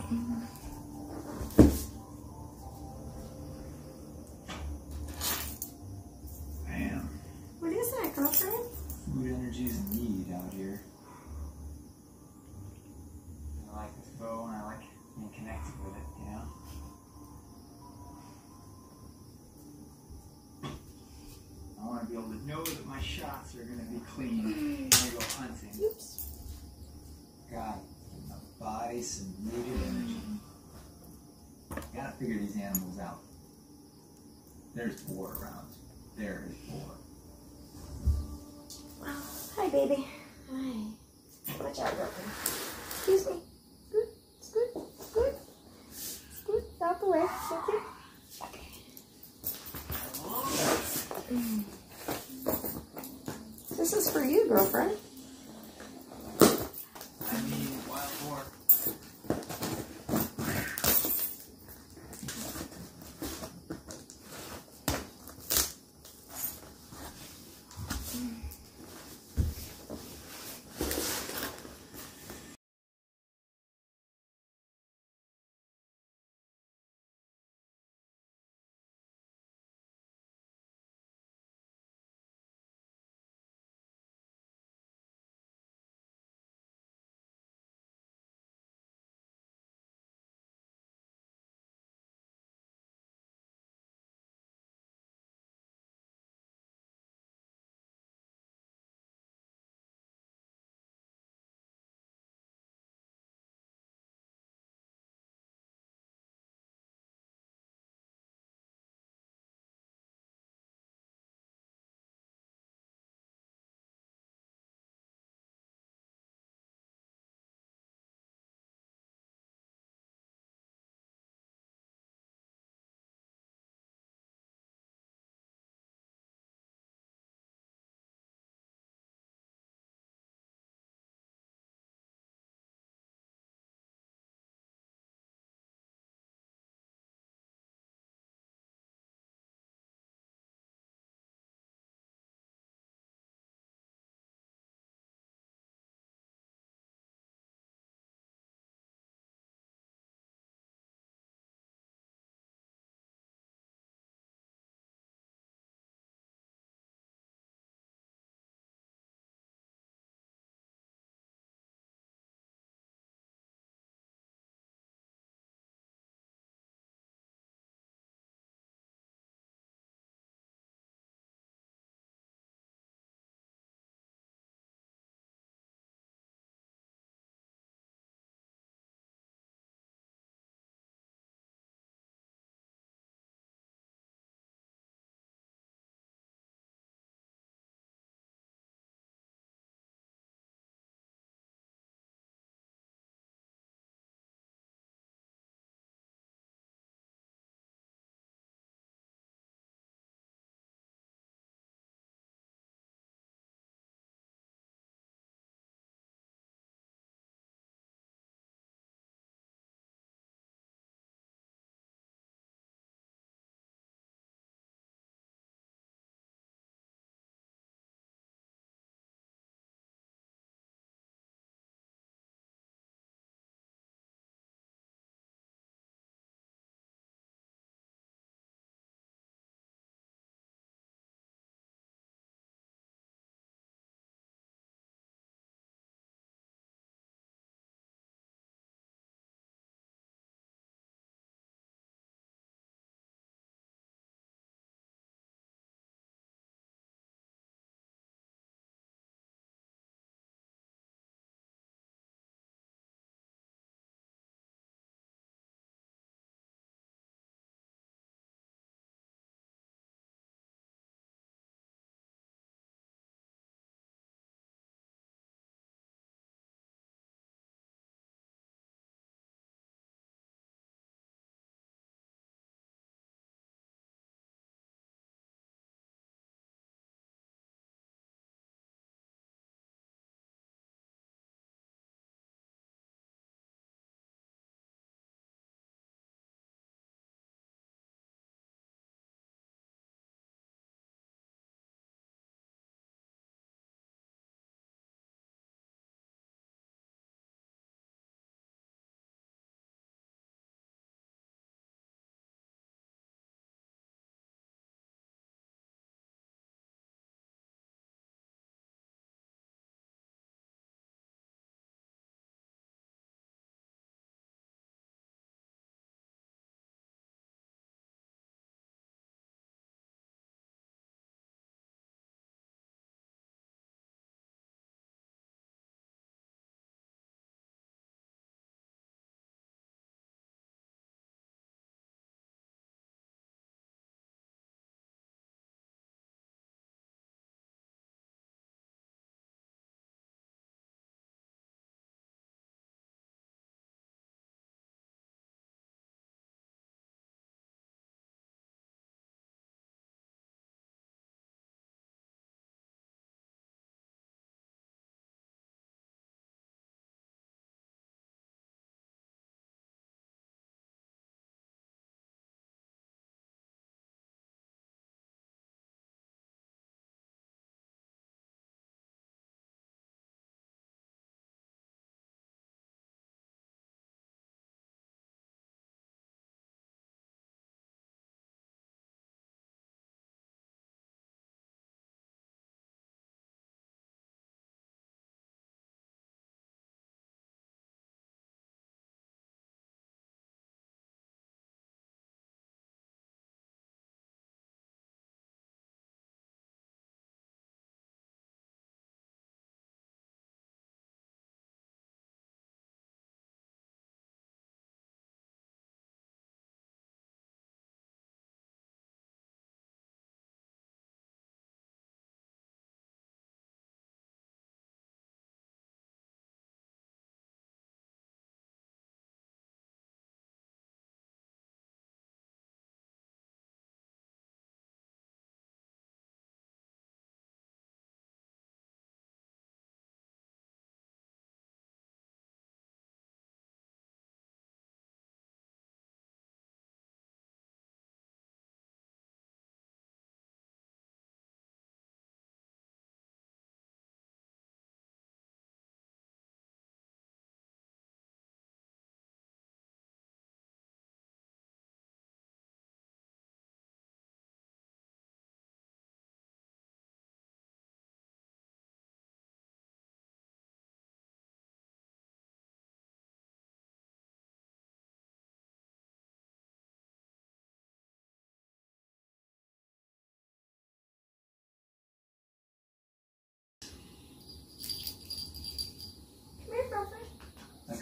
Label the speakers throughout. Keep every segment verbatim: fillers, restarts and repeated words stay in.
Speaker 1: Bam.
Speaker 2: What is that, girlfriend?
Speaker 1: Food energy is needed out here. I like this bow and I like being connected with it, you know? I want to be able to know that my shots are going to be clean when I go hunting.
Speaker 2: Oops.
Speaker 1: God, give my body some needed energy. Gotta figure these animals out. There's boar around. There is boar.
Speaker 2: Wow. Hi, baby. Hi. Watch out, girlfriend. Excuse me. Good. It's good. It's good. It's good. Out the way. Thank you. Okay. Mm. This is for you, girlfriend.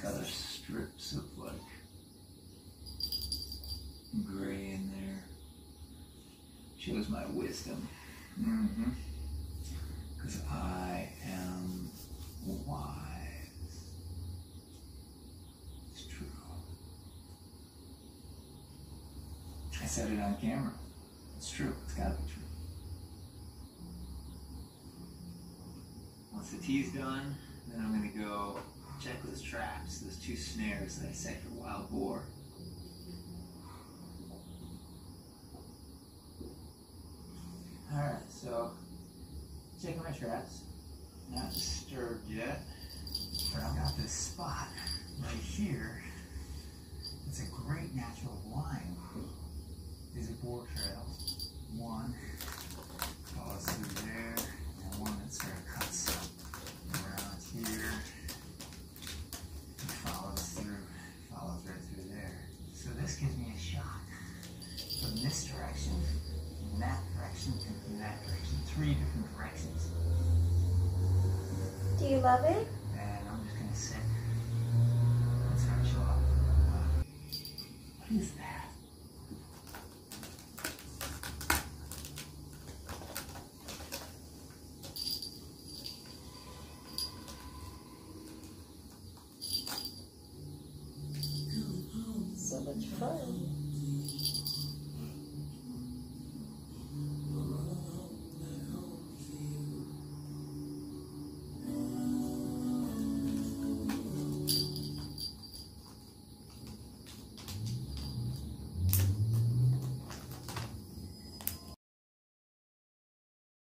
Speaker 1: color strips of like gray in there. Shows my wisdom. Mm-hmm. Because I am wise. It's true. I said it on camera. It's true. It's gotta be true. Once the tea's done, then I'm gonna go check those traps, those two snares that I set for wild boar. Alright, so checking my traps. Not disturbed yet, but I've got this spot right here. It's a great natural line. These are boar trails. One follows through there, and one that sort of cuts around here. It follows through, follows right through there. So this gives me a shot from this direction, in that direction, and in that direction. Three different directions.
Speaker 2: Do you love it?
Speaker 1: And I'm just gonna sit. Let's try to show up. What is that?
Speaker 2: So much fun.